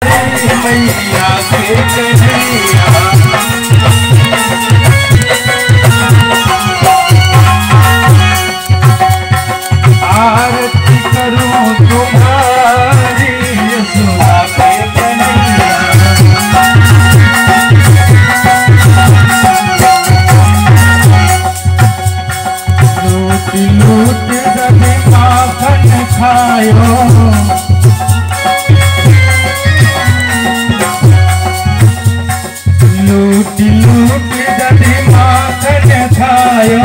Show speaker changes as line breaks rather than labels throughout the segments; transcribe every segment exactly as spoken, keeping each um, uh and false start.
रे मैया के कन्हैया। आरती करूं तुम्हारी यशोदा के कन्हैया। लूट लूट जब माखन खायो, लूट लूट जब माखन खायो,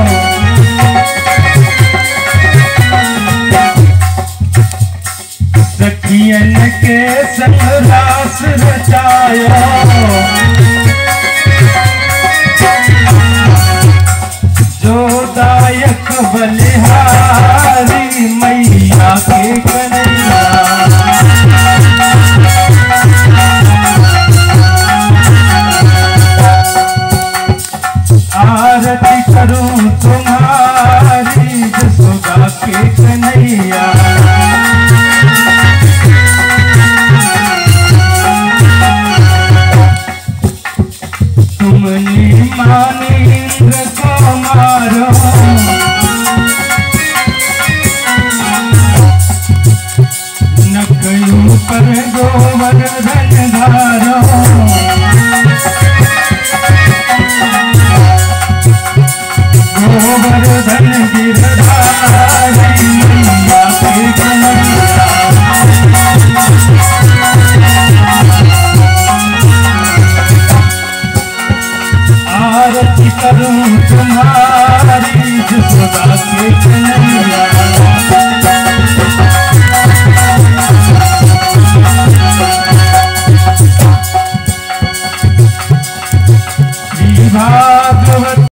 सखियन के संग रास रचायो, जो दायक बलिहारी मैया के कन्हैया। आरती करूं तुम्हारी यशोदा के कन्हैया। तुमने मानेंद्र को मारो, नकलू पर गोवर्धन धारो, गोवर्धन गिरधारी मैया के कन्हैया। आरती करूं तुम्हारी यशोदा के कन्हैया। भागवत